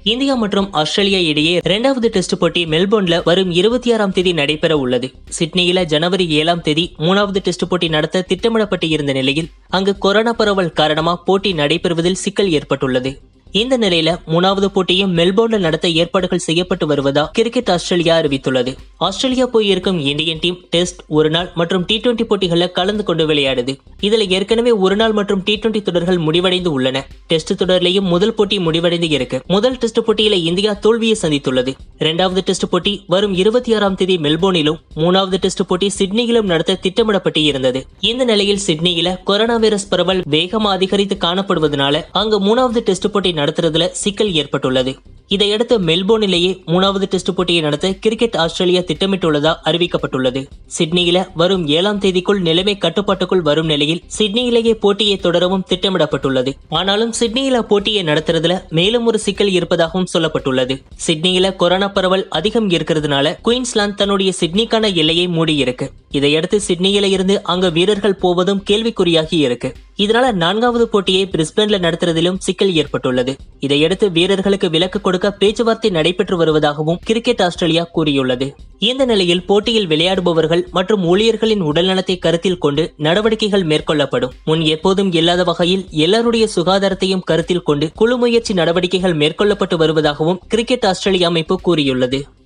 India மற்றும் Australia இடையே 2வது டெஸ்ட் போட்டி மெல்போர்ன்ல வரும் 26ஆம் தேதி நடைபெற உள்ளது. சிட்னியில ஜனவரி 7ஆம் தேதி 3வது டெஸ்ட் போட்டி நடத்த திட்டமிடப்பட்டு இருந்த நிலையில் அங்கு கொரோனா பரவல் காரணமா போட்டி நடைபெறுவதில் சிக்கல் ஏற்பட்டுள்ளது. இந்த நிலையில 3வது போட்டியும் மெல்போர்ன்ல நடத்த ஏற்பாடுகள் செய்யப்பட்டு வருவதா கிரிக்கெட் ஆஸ்திரேலியா அறிவித்துள்ளது. ஆஸ்திரேலியா போய் இருக்கும் இந்தியன் டீம் டெஸ்ட், ஒருநாள் மற்றும் T20 போட்டிகள்ல கலந்து கொண்டு விளையாடுது. இதுல ஏற்கனவே ஒருநாள் மற்றும் T20 தொடர்கள் முடிவடைந்து உள்ளன. டெஸ்ட் தொடர்லையும் முதல் போட்டி முடிவடைந்து இருக்கு. முதல் டெஸ்ட் போட்டியில இந்தியா தோல்வியை சந்தித்துள்ளது. 2வது டெஸ்ட் போட்டி வரும் 26ஆம் தேதி மெல்போர்னிலும் 3வது டெஸ்ட் போட்டி சிட்னியிலும் நடத்த திட்டமிடப்பட்டு இருந்தது. இந்த நிலையில் சிட்னியில கொரோனா வைரஸ் பரவல் வேகமா அதிகரித்து காணப்படுவதனால அங்கு 3வது டெஸ்ட் போட்டி நடத்துறதுல சிக்கல் ஏற்பட்டுள்ளது. இதையடுத்து மெல்போர்னிலேயே 3வது டெஸ்ட் போட்டியை நடத்த கிரிக்கெட் ஆஸ்திரேலியா திட்டமிட்டுள்ளதா அறிவிக்கப்பட்டுள்ளது. சிட்னியில வரும் 7ஆம் தேதிக்குள் நிலைமை கட்டுப்பாட்டுக்குள் வரும் நிலையில் சிட்னியிலேயே போட்டியை தொடரவும் திட்டமிடப்பட்டுள்ளது. ஆனாலும் சிட்னியில போட்டியை நடத்துறதுல மேலும் ஒரு சிக்கல் இருப்பதாகவும் சொல்லப்பட்டுள்ளது. சிட்னியில கொரோனா பரவல் அதிகம் இருக்கிறதுனால குயின்ஸ்லாந்து தன்னுடைய சிட்னிக்கான எல்லையை மூடியிருக்கு. இதையடுத்து சிட்னியில இருந்து அங்க வீரர்கள் போவதும் கேள்விக்குறியாகி இருக்கு. இதனால 4வது போட்டியை பிரிஸ்பேன்ல நடத்துறதிலும் சிக்கல் ஏற்பட்டுள்ளது. இதையடுத்து வீரர்களுக்கு விலக்கு கொடுக்க பேச்சுவார்த்தை நடைபெற்று வருவதாகவும் கிரிக்கெட் ஆஸ்திரேலியா கூறியுள்ளது. இந்த நிலையில் போட்டியில் விளையாடுபவர்கள் மற்றும் ஊழியர்களின் உடல்நலத்தை கருத்தில் கொண்டு நடவடிக்கைகள் மேற்கொள்ளப்படும். முன் எப்போதும் இல்லாத வகையில் எல்லாருடைய சுகாதாரத்தையும் கருத்தில் கொண்டு குழு முயற்சி நடவடிக்கைகள் மேற்கொள்ளப்பட்டு வருவதாகவும் கிரிக்கெட் ஆஸ்திரேலியா அமைப்பு கூறியுள்ளது.